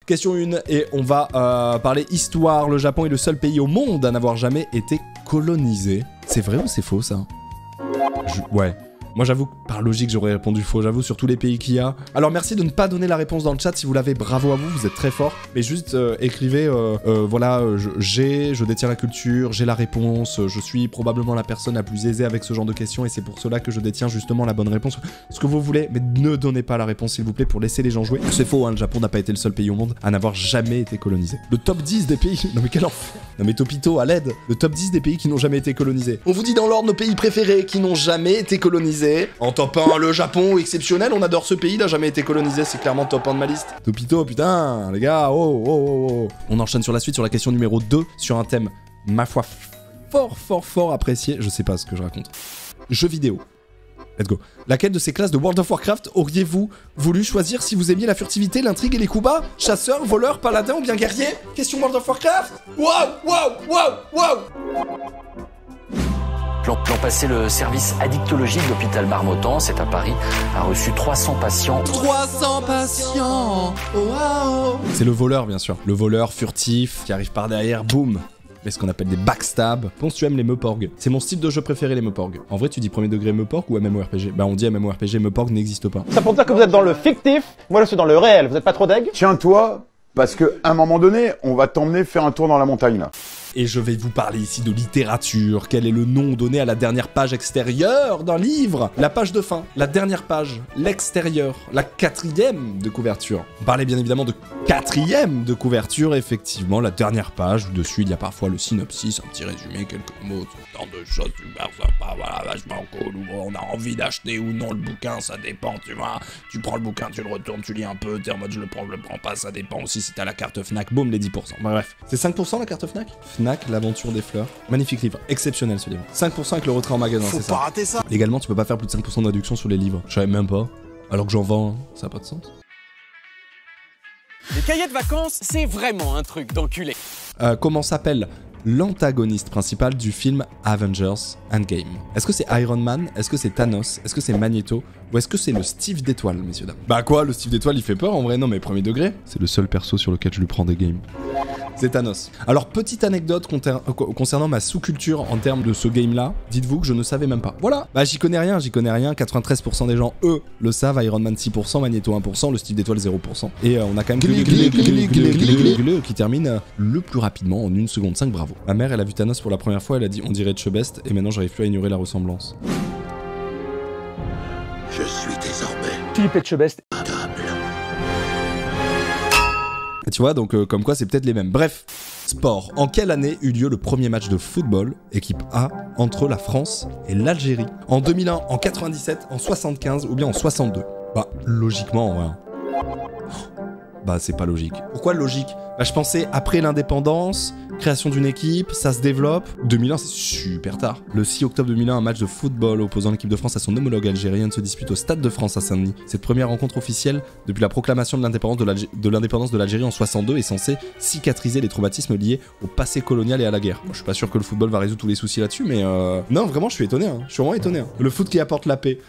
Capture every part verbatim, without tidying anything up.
Question un, et on va euh, parler histoire. Le Japon est le seul pays au monde à n'avoir jamais été colonisé. C'est vrai ou c'est faux, ça? Je... Ouais. Moi, j'avoue que par logique, j'aurais répondu faux. J'avoue, sur tous les pays qu'il y a. Alors, merci de ne pas donner la réponse dans le chat. Si vous l'avez, bravo à vous. Vous êtes très fort. Mais juste euh, écrivez, euh, euh, voilà, j'ai, je détiens la culture, j'ai la réponse. Je suis probablement la personne la plus aisée avec ce genre de questions. Et c'est pour cela que je détiens justement la bonne réponse. Ce que vous voulez, mais ne donnez pas la réponse, s'il vous plaît, pour laisser les gens jouer. C'est faux, hein, le Japon n'a pas été le seul pays au monde à n'avoir jamais été colonisé. Le top dix des pays... Non mais quel enfer. Non mais Topito, à l'aide. Le top dix des pays qui n'ont jamais été colonisés. On vous dit dans l'ordre nos pays préférés qui n'ont jamais été colonisés. En top un, le Japon, exceptionnel, on adore ce pays, il n'a jamais été colonisé, c'est clairement top un de ma liste. Topito, putain, les gars, oh, oh, oh, oh. On enchaîne sur la suite, sur la question numéro deux, sur un thème, ma foi, fort, fort, fort apprécié, je sais pas ce que je raconte. Jeux vidéo. Let's go. Laquelle de ces classes de World of Warcraft auriez-vous voulu choisir si vous aimiez la furtivité, l'intrigue et les coups bas? Chasseur, voleur, paladin ou bien guerrier? Question World of Warcraft. Waouh, waouh, waouh, waouh. L'an passé, le service addictologie de l'hôpital Marmottan, c'est à Paris, a reçu trois cents patients. trois cents patients. Wow. C'est le voleur, bien sûr. Le voleur furtif qui arrive par derrière, boum. Mais ce qu'on appelle des backstabs. Pense tu aimes les Meuporg. C'est mon style de jeu préféré, les Meuporg. En vrai, tu dis premier degré Meuporg ou MMORPG? Bah, on dit MMORPG, Meuporg n'existe pas. Ça pour dire que vous êtes dans le fictif, moi je suis dans le réel. Vous êtes pas trop deg? Tiens-toi, parce qu'à un moment donné, on va t'emmener faire un tour dans la montagne, là. Et je vais vous parler ici de littérature. Quel est le nom donné à la dernière page extérieure d'un livre? La page de fin, la dernière page, l'extérieur, la quatrième de couverture. On parlait bien évidemment de quatrième de couverture, effectivement, la dernière page, où dessus il y a parfois le synopsis, un petit résumé, quelques mots, tant de choses super sympa, voilà, vachement cool, ou on a envie d'acheter ou non le bouquin, ça dépend, tu vois. Tu prends le bouquin, tu le retournes, tu lis un peu, t'es en mode je le prends, je le prends pas, ça dépend aussi si t'as la carte Fnac, boum, les dix pour cent. Bref, c'est cinq pour cent la carte Fnac? Fnac, l'aventure des fleurs. Magnifique livre, exceptionnel ce livre. cinq pour cent avec le retrait en magasin, c'est ça. Faut pas rater ça. Légalement, tu peux pas faire plus de cinq pour cent de réduction sur les livres. Je savais même pas. Alors que j'en vends, hein. Ça a pas de sens. Les cahiers de vacances, c'est vraiment un truc d'enculé. Euh, comment s'appelle l'antagoniste principal du film Avengers Endgame? Est-ce que c'est Iron Man? Est-ce que c'est Thanos? Est-ce que c'est Magneto? Ou est-ce que c'est le Steve d'Étoile, messieurs dames? Bah quoi, le Steve d'Étoile il fait peur en vrai? Non mais premier degré. C'est le seul perso sur lequel je lui prends des games. C'est Thanos. Alors petite anecdote concernant ma sous-culture en termes de ce game-là, dites-vous que je ne savais même pas. Voilà. Bah j'y connais rien, j'y connais rien. quatre-vingt-treize pour cent des gens, eux, le savent. Iron Man six pour cent, Magneto un pour cent, le Steve d'Étoile zéro pour cent. Et euh, on a quand même qui termine euh, le plus rapidement en une seconde cinq, bravo. Ma mère, elle a vu Thanos pour la première fois, elle a dit on dirait Chebest, et maintenant j'arrive plus à ignorer la ressemblance. Je suis désormais Philippe Etchebest. Tu vois, donc euh, comme quoi c'est peut-être les mêmes. Bref, sport. En quelle année eut lieu le premier match de football, équipe A, entre la France et l'Algérie? En deux mille un, en quatre-vingt-dix-sept, en soixante-quinze ou bien en soixante-deux? Bah, logiquement, ouais. Bah, c'est pas logique. Pourquoi logique? Bah, je pensais après l'indépendance, création d'une équipe, ça se développe. deux mille un, c'est super tard. Le six octobre deux mille un, un match de football opposant l'équipe de France à son homologue algérienne se dispute au Stade de France à Saint-Denis. Cette première rencontre officielle depuis la proclamation de l'indépendance de l'Algérie en soixante-deux est censée cicatriser les traumatismes liés au passé colonial et à la guerre. Moi, je suis pas sûr que le football va résoudre tous les soucis là-dessus, mais euh... non, vraiment, je suis étonné. Hein. Je suis vraiment étonné. Hein. Le foot qui apporte la paix.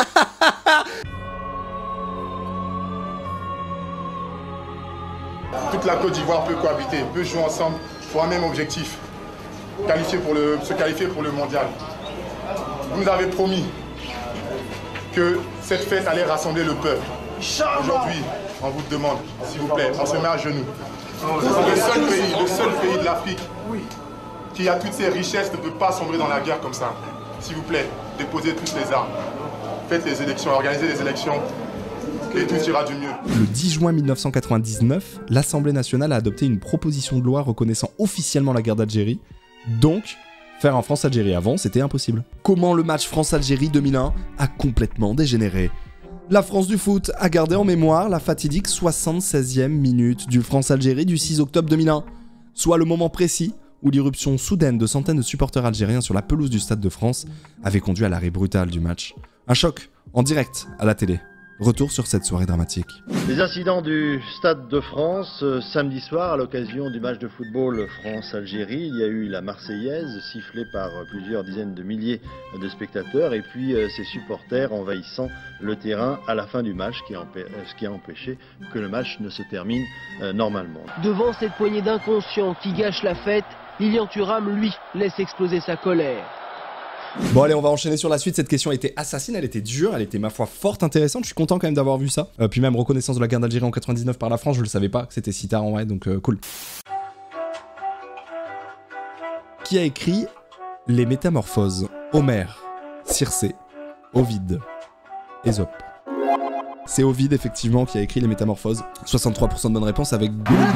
Toute la Côte d'Ivoire peut cohabiter, peut jouer ensemble pour un même objectif, qualifier pour le, se qualifier pour le mondial. Vous nous avez promis que cette fête allait rassembler le peuple. Aujourd'hui, on vous demande, s'il vous plaît, on se met à genoux. Le seul pays, le seul pays de l'Afrique qui a toutes ces richesses ne peut pas sombrer dans la guerre comme ça. S'il vous plaît, déposez toutes les armes. Faites les élections, organisez les élections. Et tout ira du mieux. Le dix juin mille neuf cent quatre-vingt-dix-neuf, l'Assemblée nationale a adopté une proposition de loi reconnaissant officiellement la guerre d'Algérie. Donc, faire un France-Algérie avant, c'était impossible. Comment le match France-Algérie deux mille un a complètement dégénéré? La France du foot a gardé en mémoire la fatidique soixante-seizième minute du France-Algérie du six octobre deux mille un, soit le moment précis où l'irruption soudaine de centaines de supporters algériens sur la pelouse du Stade de France avait conduit à l'arrêt brutal du match. Un choc, en direct, à la télé. Retour sur cette soirée dramatique. Les incidents du Stade de France, euh, samedi soir, à l'occasion du match de football France-Algérie, il y a eu la Marseillaise, sifflée par euh, plusieurs dizaines de milliers de spectateurs, et puis euh, ses supporters envahissant le terrain à la fin du match, qui a empê- euh, ce qui a empêché que le match ne se termine euh, normalement. Devant cette poignée d'inconscients qui gâchent la fête, Lilian Thuram, lui, laisse exploser sa colère. Bon allez, on va enchaîner sur la suite. Cette question était assassine, elle était dure, elle était ma foi fort intéressante. Je suis content quand même d'avoir vu ça. Euh, puis même reconnaissance de la guerre d'Algérie en quatre-vingt-dix-neuf par la France, je le savais pas que c'était si tard en vrai, donc euh, cool. Qui a écrit Les Métamorphoses? Homère, Circé, Ovide, Ésope. C'est Ovide effectivement qui a écrit Les Métamorphoses. soixante-trois pour cent de bonnes réponses avec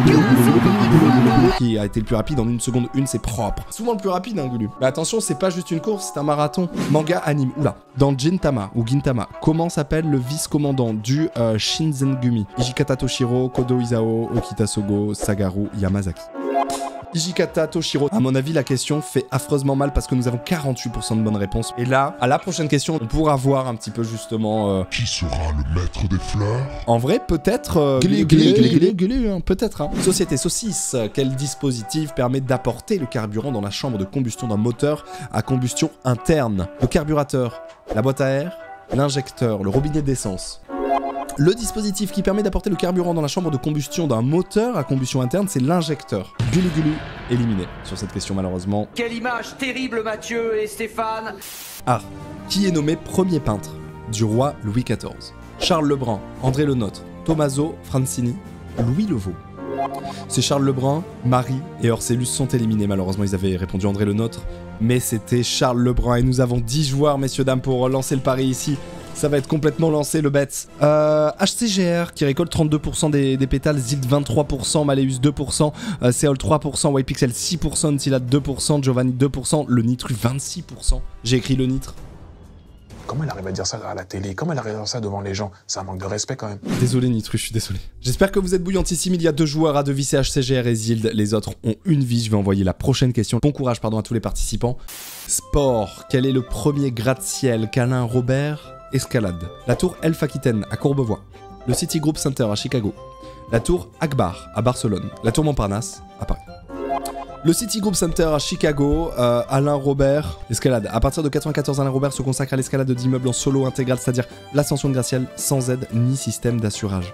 qui a été le plus rapide en une seconde une, c'est propre. Souvent le plus rapide hein Gulu. Mais attention, c'est pas juste une course, c'est un marathon. Manga anime. Oula. Dans Gintama ou Gintama, comment s'appelle le vice-commandant du euh, Shinzengumi? Ijikata Toshiro, Kodo Isao, Okita Sogo, Sagaru Yamazaki. Ijikata Toshiro. À mon avis, la question fait affreusement mal parce que nous avons quarante-huit pour cent de bonnes réponses. Et là, à la prochaine question, on pourra voir un petit peu justement... Euh... Qui sera le maître des fleurs? En vrai, peut-être... Euh... Glu, glu, glu, glu, glu, glu, hein, peut-être. Hein. Société Saucisse. Quel dispositif permet d'apporter le carburant dans la chambre de combustion d'un moteur à combustion interne? Le carburateur, la boîte à air, l'injecteur, le robinet d'essence. Le dispositif qui permet d'apporter le carburant dans la chambre de combustion d'un moteur à combustion interne, c'est l'injecteur. Gulu Gulu, éliminé sur cette question malheureusement. Quelle image terrible, Mathieu et Stéphane. Ah, qui est nommé premier peintre du roi Louis quatorze? Charles Lebrun, André Le Nôtre, Tommaso Francini, Louis Levaux. C'est Charles Lebrun, Marie et Orcellus sont éliminés. Malheureusement, ils avaient répondu André Le Nôtre, mais c'était Charles Lebrun. Et nous avons dix joueurs, messieurs, dames, pour lancer le pari ici. Ça va être complètement lancé, le bet. Euh, H C G R qui récolte trente-deux pour cent des, des pétales, Zild vingt-trois pour cent, Maleus deux pour cent, euh, Seol trois pour cent, Ypixel six pour cent, Ntilat deux pour cent, Giovanni deux pour cent, le Nitru vingt-six pour cent. J'ai écrit le Nitre. Comment elle arrive à dire ça à la télé? Comment elle arrive à dire ça devant les gens? C'est un manque de respect quand même. Désolé Nitru, je suis désolé. J'espère que vous êtes bouillantissime. Il y a deux joueurs à deviser, H C G R et Zild. Les autres ont une vie. Je vais envoyer la prochaine question. Bon courage pardon à tous les participants. Sport. Quel est le premier gratte-ciel qu'Alain Robert escalade? La tour Elf Aquitaine à Courbevoie. Le Citigroup Center à Chicago. La tour Akbar à Barcelone. La tour Montparnasse à Paris. Le Citigroup Center à Chicago, euh, Alain Robert, escalade. À partir de quatre-vingt-quatorze, Alain Robert se consacre à l'escalade d'immeubles en solo intégral, c'est-à-dire l'ascension de gratte-ciel sans aide ni système d'assurage.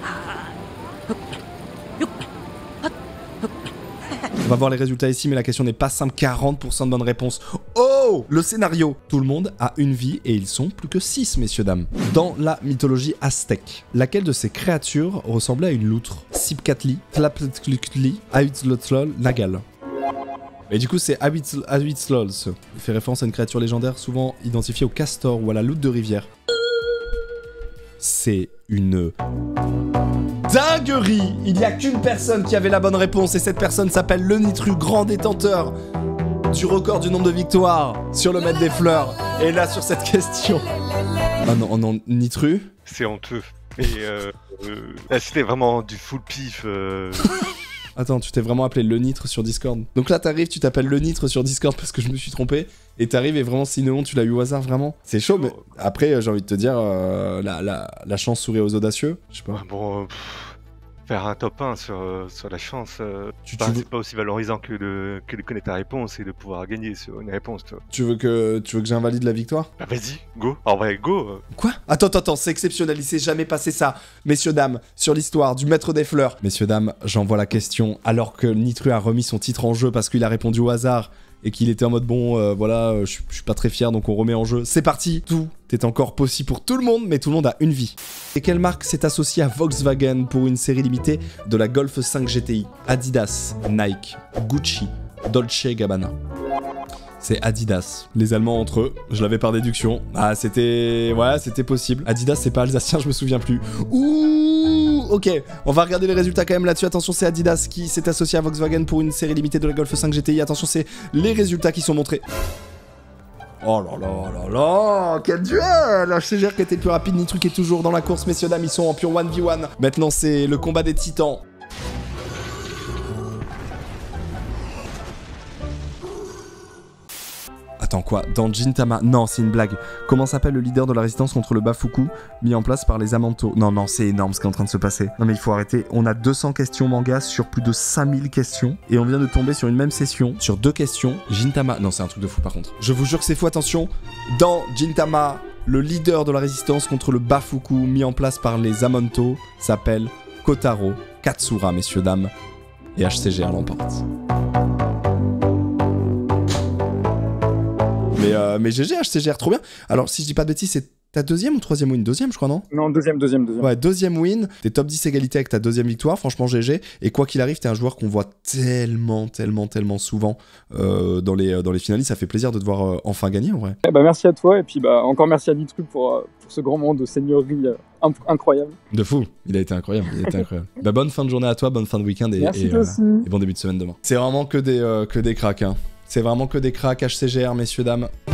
On va voir les résultats ici, mais la question n'est pas simple. quarante pour cent de bonnes réponses. Oh! Le scénario. Tout le monde a une vie et ils sont plus que six, messieurs, dames. Dans la mythologie aztèque, laquelle de ces créatures ressemblait à une loutre? Sipkatli, Tlaptli, Ahuitzotl, Nagal. Et du coup, c'est Ahuitzotl. Il fait référence à une créature légendaire souvent identifiée au castor ou à la loutre de rivière. C'est une dinguerie! Il n'y a qu'une personne qui avait la bonne réponse et cette personne s'appelle le Nitru, grand détenteur du record du nombre de victoires sur le mètre des fleurs. Et là, sur cette question... Ah non, non, Nitru? C'est honteux. Et euh, euh, là, c'était vraiment du full pif. Euh... Attends, tu t'es vraiment appelé le Nitre sur Discord. Donc là, t'arrives, tu t'appelles le Nitre sur Discord parce que je me suis trompé. Et t'arrives et vraiment, Sinéon, tu l'as eu au hasard, vraiment. C'est chaud, mais après, j'ai envie de te dire, euh, la, la, la chance sourit aux audacieux. Je sais pas. Bon, pff, faire un top un sur, euh, sur la chance, euh, tu, bah, tu veux... c'est pas aussi valorisant que de, que de connaître ta réponse et de pouvoir gagner sur une réponse, toi. Tu veux que, tu veux que j'invalide la victoire? Bah vas-y, go. En vrai, go. Quoi? Attends, attends, attends, c'est exceptionnel, il s'est jamais passé ça. Messieurs, dames, sur l'histoire du maître des fleurs. Messieurs, dames, j'envoie la question alors que Nitru a remis son titre en jeu parce qu'il a répondu au hasard et qu'il était en mode bon, euh, voilà, euh, je suis pas très fier donc on remet en jeu. C'est parti, tout est encore possible pour tout le monde, mais tout le monde a une vie. Et quelle marque s'est associée à Volkswagen pour une série limitée de la Golf cinq G T I? Adidas, Nike, Gucci, Dolce Gabbana. C'est Adidas. Les Allemands entre eux, je l'avais par déduction. Ah, c'était... Ouais, c'était possible. Adidas, c'est pas alsacien, je me souviens plus. Ouh, ok. On va regarder les résultats quand même là-dessus. Attention, c'est Adidas qui s'est associé à Volkswagen pour une série limitée de la Golf cinq G T I. Attention, c'est les résultats qui sont montrés. Oh là là là là, quel duel! H C G R qui était le plus rapide, Nitru qui est toujours dans la course, messieurs dames, ils sont en pure un v un. Maintenant, c'est le combat des titans. Attends, quoi? Dans Gintama? Non, c'est une blague. Comment s'appelle le leader de la résistance contre le Bafuku, mis en place par les Amanto? Non, non, c'est énorme ce qui est en train de se passer. Non, mais il faut arrêter. On a deux cents questions manga sur plus de cinq mille questions. Et on vient de tomber sur une même session, sur deux questions. Gintama. Non, c'est un truc de fou par contre. Je vous jure que c'est fou, attention. Dans Gintama, le leader de la résistance contre le Bafuku, mis en place par les Amanto, s'appelle Kotaro Katsura, messieurs, dames. Et H C G R l'emporte. Mais, euh, mais G G, H C G R, trop bien. Alors, si je dis pas de bêtises, c'est ta deuxième ou troisième win? Deuxième, je crois, non? Non, deuxième, deuxième, deuxième. Ouais, deuxième win. T'es top dix égalité avec ta deuxième victoire. Franchement, G G. Et quoi qu'il arrive, t'es un joueur qu'on voit tellement, tellement, tellement souvent euh, dans, les, dans les finalistes. Ça fait plaisir de te voir euh, enfin gagner, en vrai. Eh bah, merci à toi. Et puis, bah, encore merci à Nitru pour, euh, pour ce grand moment de seigneurie euh, incroyable. De fou. Il a été incroyable. Il a été incroyable. Bah, bonne fin de journée à toi, bonne fin de week-end et, merci et, euh, et bon début de semaine demain. C'est vraiment que des, euh, que des cracks, hein. C'est vraiment que des cracks H C G R, messieurs, dames.